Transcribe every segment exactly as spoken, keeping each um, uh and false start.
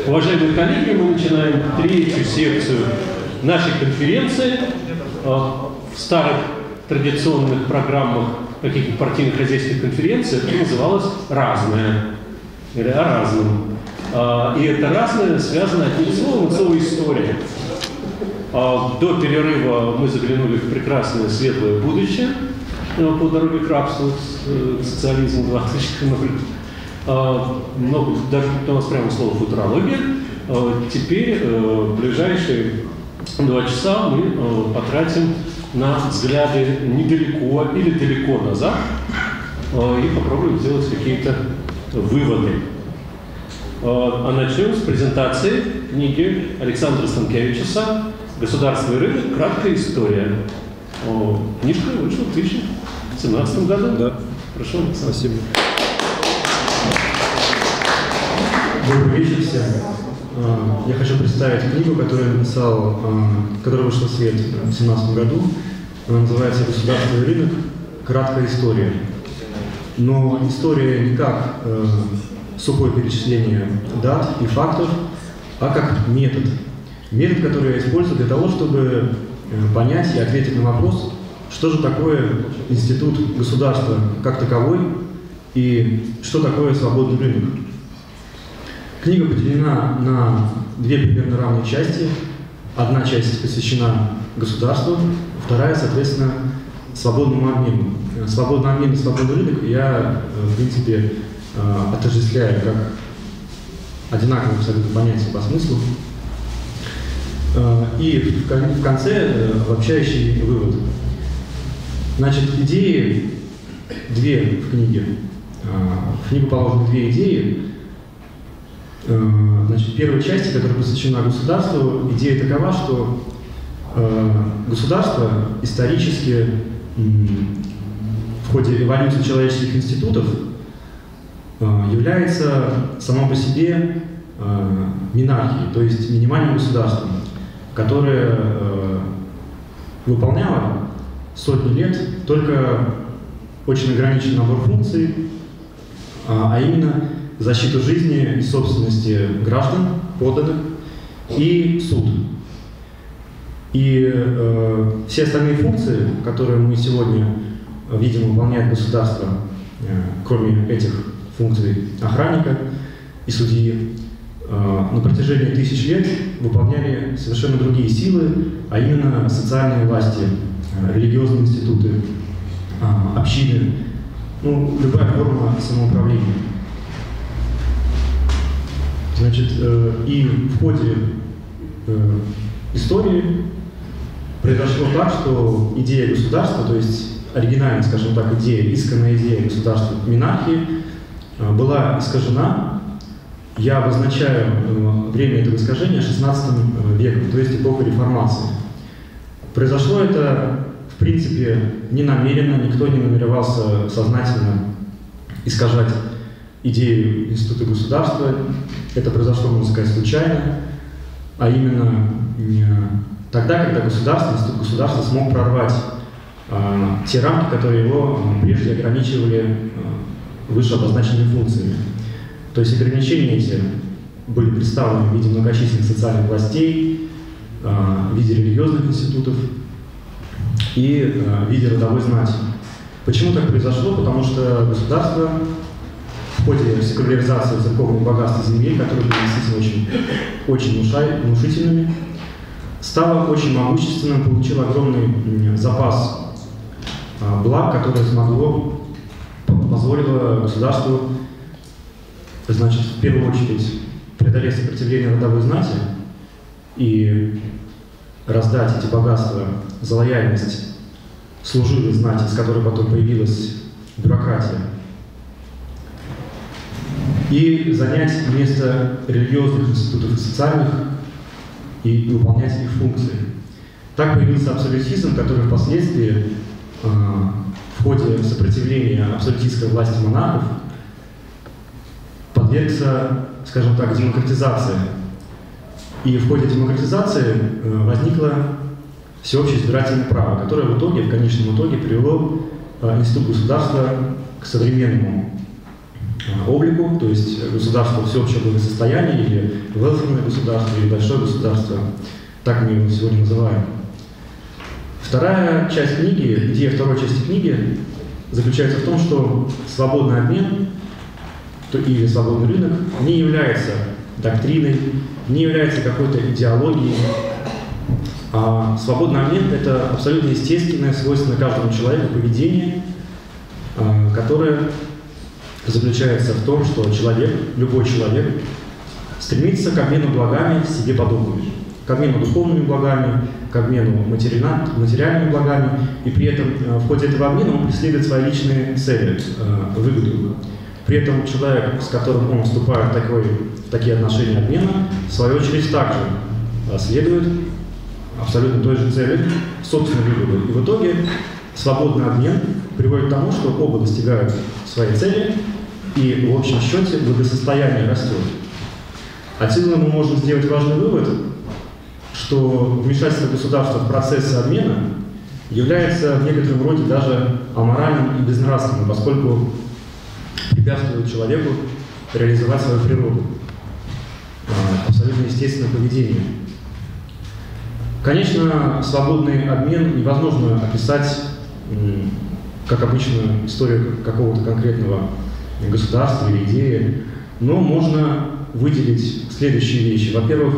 Уважаемые коллеги, мы начинаем третью секцию нашей конференции. В старых традиционных программах каких-то партийно-хозяйственных конференций это называлось «разное» или «о разном». И это «разное» связано одним словом, слово «история». До перерыва мы заглянули в прекрасное светлое будущее по дороге к рабству, социализму два точка ноль. Много, даже у нас прямо слово «футурология». Теперь в ближайшие два часа мы потратим на взгляды недалеко или далеко назад и попробуем сделать какие-то выводы. А начнем с презентации книги Александра Станкевичуса «Государство и рынок. Краткая история». Книжка вышла в две тысячи семнадцатом году. Да. Прошу, Александр. Спасибо. Добрый вечер всем. Я хочу представить книгу, которую я написал, которая вышла в свет в две тысячи семнадцатом году. Она называется «Государство и рынок. Краткая история». Но история не как э, сухое перечисление дат и фактов, а как метод. Метод, который я использую для того, чтобы э, понять и ответить на вопрос, что же такое институт государства как таковой и что такое свободный рынок. Книга поделена на две примерно равные части. Одна часть посвящена государству, вторая, соответственно, свободному обмену. Свободный обмен и свободный рынок я, в принципе, отождествляю как одинаковые абсолютно понятия по смыслу. И в конце обобщающий вывод. Значит, идеи две в книге. В книгу положены две идеи. Значит, в первой части, которая посвящена государству, идея такова, что э, государство исторически э, в ходе эволюции человеческих институтов э, является само по себе э, монархией, то есть минимальным государством, которое э, выполняло сотни лет только очень ограниченный набор функций, а, а именно защиту жизни и собственности граждан, подданных, и суд. И э, все остальные функции, которые мы сегодня видим выполняет государство, э, кроме этих функций охранника и судьи, э, на протяжении тысяч лет выполняли совершенно другие силы, а именно социальные власти, э, религиозные институты, э, общины, ну, любая форма самоуправления. Значит, э, и в ходе э, истории произошло так, что идея государства, то есть оригинальная, скажем так, идея, исконная идея государства монархии, э, была искажена. Я обозначаю э, время этого искажения шестнадцатым веком, то есть эпоху реформации. Произошло это, в принципе, не намеренно, никто не намеревался сознательно искажать идею института государства. Это произошло, можно сказать, случайно, а именно тогда, когда государство, институт государства смог прорвать э, те рамки, которые его прежде ограничивали э, выше обозначенными функциями. То есть ограничения эти были представлены в виде многочисленных социальных властей, э, в виде религиозных институтов и э, в виде родовой знати. Почему так произошло? Потому что государство в ходе секуляризации церковных богатств земель, которые были действительно очень, очень внушительными, стало очень могущественным, получило огромный запас а, благ, которое смогло, позволило государству, значит, в первую очередь преодолеть сопротивление родовой знати и раздать эти богатства за лояльность служилой знати, с которой потом появилась бюрократия, и занять место религиозных институтов и социальных и выполнять их функции. Так появился абсолютизм, который впоследствии э, в ходе сопротивления абсолютистской власти монархов подвергся, скажем так, демократизации. И в ходе демократизации э, возникло всеобщее избирательное право, которое в итоге, в конечном итоге привело э, институт государства к современному облику, то есть государство всеобщего благосостояния или велферное государство или большое государство, так мы его сегодня называем. Вторая часть книги, идея второй части книги заключается в том, что свободный обмен или свободный рынок не является доктриной, не является какой-то идеологией. А свободный обмен – это абсолютно естественное, свойственное каждому человеку поведение, которое заключается в том, что человек, любой человек, стремится к обмену благами себе подобными, к обмену духовными благами, к обмену материальными благами, и при этом в ходе этого обмена он преследует свои личные цели, выгоду. При этом человек, с которым он вступает в, такой, в такие отношения обмена, в свою очередь также следует абсолютно той же цели, собственной выгоды. И в итоге свободный обмен приводит к тому, что оба достигают своей цели, и в общем счете благосостояние растет. Отсюда мы можем сделать важный вывод, что вмешательство государства в процессы обмена является в некотором роде даже аморальным и безнравственным, поскольку препятствует человеку реализовать свою природу. Абсолютно естественное поведение. Конечно, свободный обмен невозможно описать, как обычно, историю какого-то конкретного государства или идеи, но можно выделить следующие вещи. Во-первых,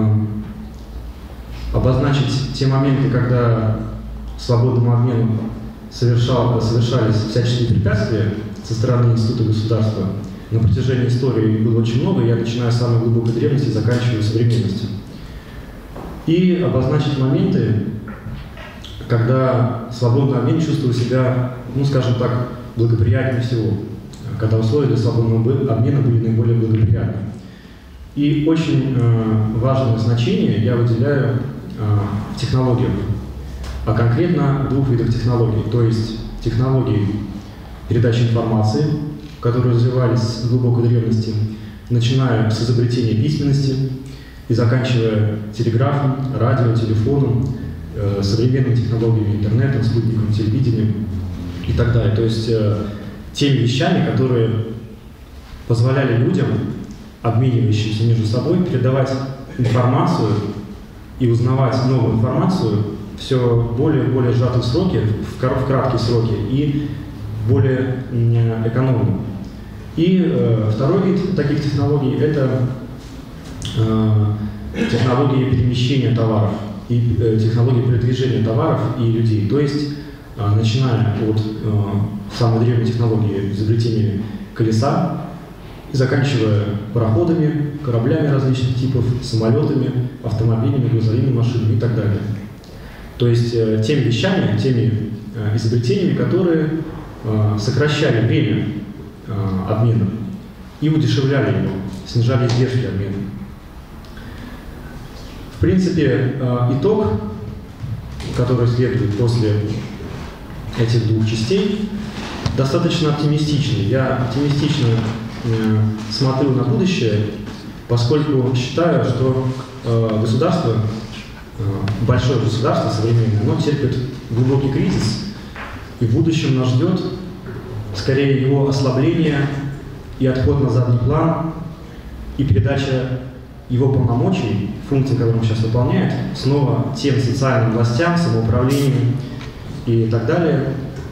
обозначить те моменты, когда свободному обмену совершал, совершались всяческие препятствия со стороны института государства. На протяжении истории их было очень много, я начинаю с самой глубокой древности и заканчиваю современностью. И обозначить моменты, когда свободный обмен чувствовал себя, ну скажем так, благоприятнее всего, когда условия для свободного обмена были наиболее благоприятны. И очень э, важное значение я выделяю э, в технологиях, а конкретно в двух видах технологий, то есть технологии передачи информации, которые развивались с глубокой древности, начиная с изобретения письменности и заканчивая телеграфом, радио, телефоном, э, современными технологиями, интернетом, спутниковым телевидением и так далее. То есть э, теми вещами, которые позволяли людям, обменивающимся между собой, передавать информацию и узнавать новую информацию все более и более сжатые сроки, в краткие сроки и более экономно. И э, второй вид таких технологий – это э, технологии перемещения товаров и э, технологии передвижения товаров и людей. То есть, э, начиная от э, самой древней технологии изобретения колеса, и заканчивая пароходами, кораблями различных типов, самолетами, автомобилями, грузовыми машинами и так далее. То есть э, теми вещами, теми э, изобретениями, которые э, сокращали время э, обмена и удешевляли его, снижали издержки обмена. В принципе, э, итог, который следует после этих двух частей, достаточно оптимистичный. Я оптимистично смотрю на будущее, поскольку считаю, что э, государство, э, большое государство современное, оно терпит глубокий кризис, и в будущем нас ждет скорее его ослабление и отход на задний план, и передача его полномочий, функций, которые он сейчас выполняет, снова тем социальным властям, самоуправлению и так далее.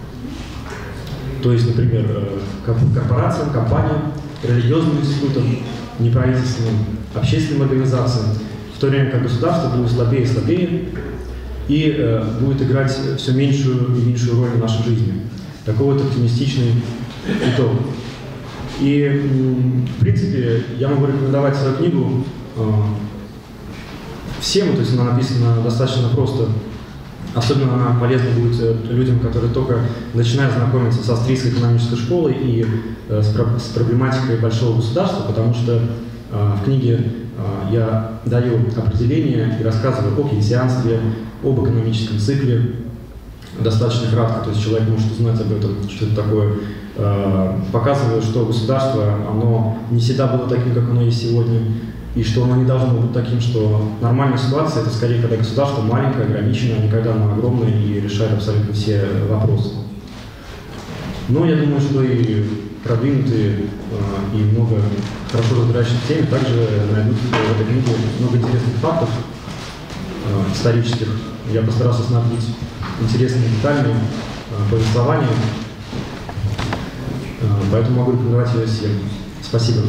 То есть, например, корпорациям, компаниям, религиозным институтам, неправительственным, общественным организациям, в то время как государство будет слабее и слабее и э, будет играть все меньшую и меньшую роль в нашей жизни. Такой вот оптимистичный итог. И, м, в принципе, я могу рекомендовать свою книгу э, всем, то есть она написана достаточно просто. Особенно она полезна будет людям, которые только начинают знакомиться с австрийской экономической школой и э, с, про с проблематикой большого государства, потому что э, в книге э, я даю определение и рассказываю о кейнсианстве, об экономическом цикле, достаточно кратко, то есть человек может узнать об этом, что это такое. Э, показываю, что государство, оно не всегда было таким, как оно есть сегодня, и что оно не должно быть таким, что нормальная ситуация – это скорее, когда государство маленькое, ограниченное, а не когда оно огромное и решает абсолютно все вопросы. Но я думаю, что и продвинутые и много хорошо разбирающихся в теме также найдут в этой книге много интересных фактов исторических. Я постарался снабдить интересными деталями повествования, поэтому могу рекомендовать ее всем. Спасибо.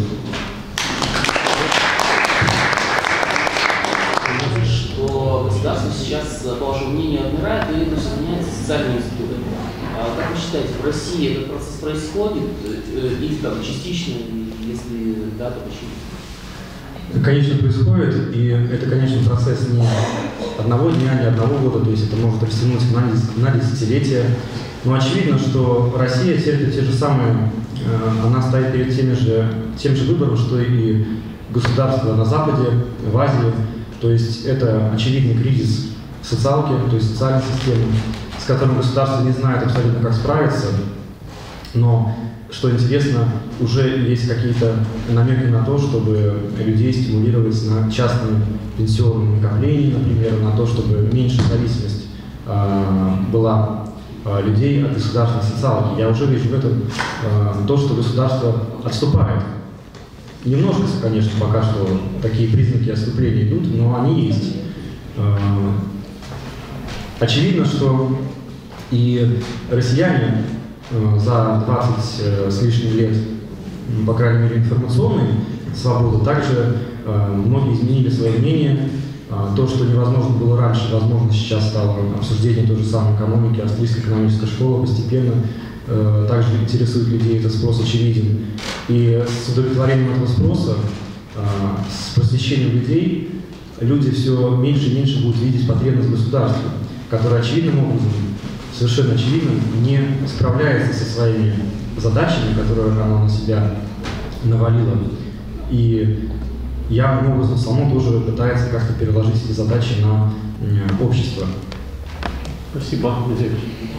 Что государство сейчас, по вашему мнению, отмирает и это все занимается социальными институтами. А как вы считаете, в России этот процесс происходит или там частично, если да, то почему? Это, конечно, происходит, и это, конечно, процесс не одного дня, не одного года, то есть это может растянуться на десятилетия. Но очевидно, что Россия терпит те же самые, она стоит перед теми же, тем же выбором, что и государства на Западе, в Азии. То есть это очевидный кризис социалки, то есть социальной системы, с которым государство не знает абсолютно, как справиться. Но, что интересно, уже есть какие-то намеки на то, чтобы людей стимулировать на частные пенсионные накопления, например, на то, чтобы меньше зависимость э, была э, людей от государственной социалки. Я уже вижу в этом э, то, что государство отступает. Немножко, конечно, пока что такие признаки отступления идут, но они есть. Очевидно, что и россияне за двадцать с лишним лет, по крайней мере, информационной свободы, также многие изменили свое мнение. То, что невозможно было раньше, возможно, сейчас стало обсуждение той же самой экономики, австрийской экономической школы постепенно. Также интересует людей, этот спрос очевиден. И с удовлетворением этого спроса, с просвещением людей, люди все меньше и меньше будут видеть потребность государства, которое очевидным образом, совершенно очевидным, не справляется со своими задачами, которые оно на себя навалило. И явным образом само тоже пытается как-то переложить эти задачи на общество. Спасибо, Надежда.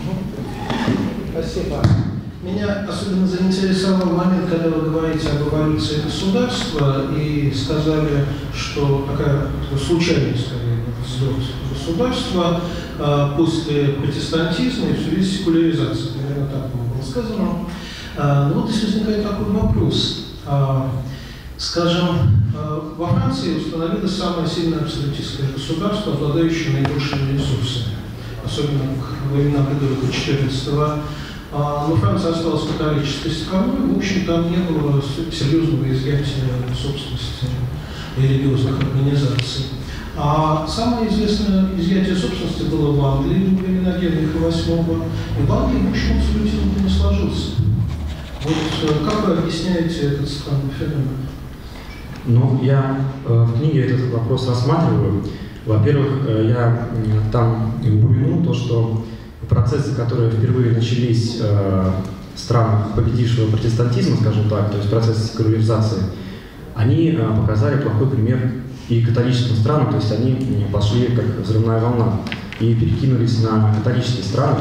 Спасибо. Меня особенно заинтересовал момент, когда вы говорите об эволюции государства и сказали, что такая случайная, скорее, взлет государства э, после протестантизма и в связи с секуляризацией. Примерно так было сказано. Э, но вот здесь возникает такой вопрос. Э, скажем, э, во Франции установилось самое сильное абсолютистское государство, обладающее наибольшими ресурсами, особенно во времена Людовика четырнадцатого. Но Франция осталась католической страной, в общем, там не было серьезного изъятия собственности религиозных организаций. А самое известное изъятие собственности было в Англии во времена Генриха восьмого, и в Англии, в общем, абсолютизм не сложился. Вот как вы объясняете этот странный феномен? Ну, я э, в книге этот вопрос рассматриваю. Во-первых, э, я э, там упомянул то, что процессы, которые впервые начались э, в странах победившего протестантизма, скажем так, то есть процессы секуляризации, они э, показали плохой пример и католическим странам, то есть они пошли как взрывная волна и перекинулись на католические страны.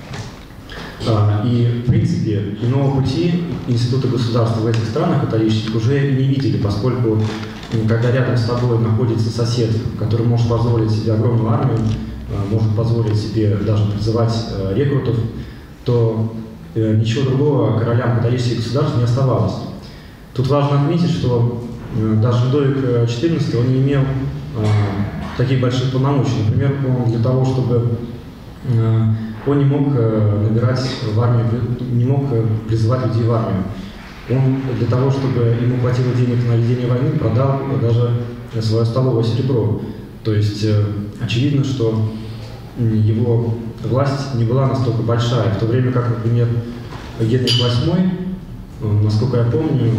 Э, и, в принципе, иного пути институты государства в этих странах католических уже не видели, поскольку когда рядом с тобой находится сосед, который может позволить себе огромную армию, может позволить себе даже призывать э, рекрутов, то э, ничего другого королям католических государств не оставалось. Тут важно отметить, что э, даже Людовик четырнадцатый он не имел э, таких больших полномочий. Например, он для того, чтобы э, он не мог э, набирать в армию, не мог э, призывать людей в армию. Он для того, чтобы ему хватило денег на ведение войны, продал даже свое столовое серебро. То есть э, очевидно, что его власть не была настолько большая, в то время как, например, Генрих восьмой, насколько я помню,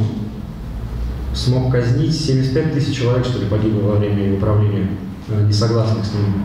смог казнить семьдесят пять тысяч человек, что ли, погибло во время его правления, несогласных с ним.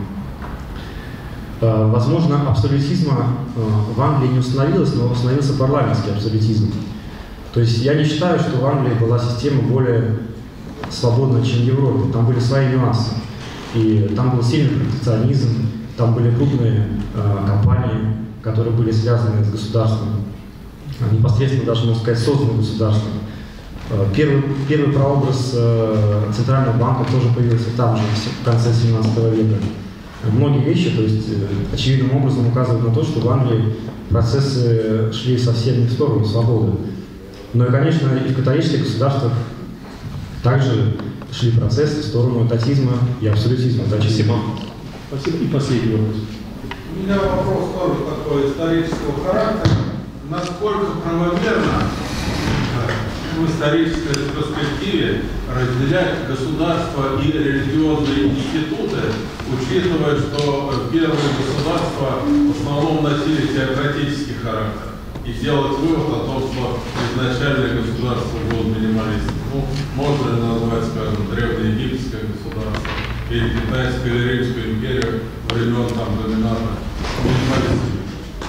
Возможно, абсолютизма в Англии не установилось, но установился парламентский абсолютизм. То есть я не считаю, что в Англии была система более свободная, чем в Европе. Там были свои нюансы. И там был сильный протекционизм, там были крупные э, компании, которые были связаны с государством, непосредственно даже, можно сказать, созданы государством. Э, первый, первый прообраз э, Центрального банка тоже появился там же, в конце семнадцатого века. Многие вещи, то есть, э, очевидным образом указывают на то, что в Англии процессы шли совсем не в сторону свободы. Ну и, конечно, и в католических государствах также шли процессы в сторону атеизма и абсолютизма. Спасибо. Спасибо. И последний вопрос. У меня вопрос тоже такой исторического характера. Насколько правомерно в исторической перспективе разделять государство и религиозные институты, учитывая, что первые государства в основном носили теократический характер, и сделать вывод о том, что изначальное государство было минималистским. Ну, можно ли назвать, скажем, древнеегипетское государство или китайскую или римскую империю времен там домината минималистским?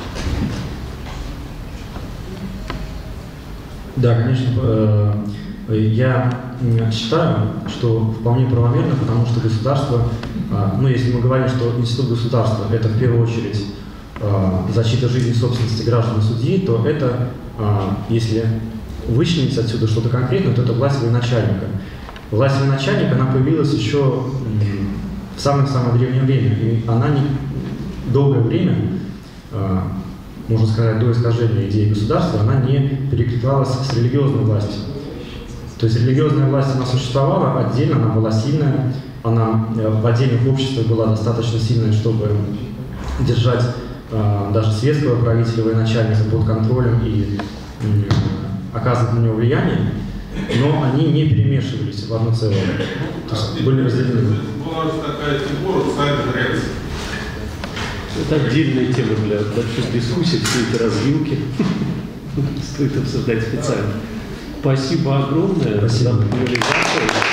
Да, конечно. Я считаю, что вполне правомерно, потому что государство, ну, если мы говорим, что институт государства – это в первую очередь защита жизни и собственности граждан и судьи, то это, если вычленить отсюда что-то конкретное, то это власть военачальника. Власть военачальника, она появилась еще в самое-самое древнее время, и она не, долгое время, можно сказать, до искажения идеи государства, она не перекликалась с религиозной властью. То есть религиозная власть, она существовала отдельно, она была сильная, она в отдельных обществах была достаточно сильная, чтобы держать э, даже светского правителя, военачальника под контролем и э, оказывать на него влияние, но они не перемешивались в одно целое. То есть были разделены. Была же такая фигура царь Греции. Это отдельная тема для больших дискуссий, все эти развилки стоит обсуждать специально. Спасибо огромное. Спасибо. За популяризацию.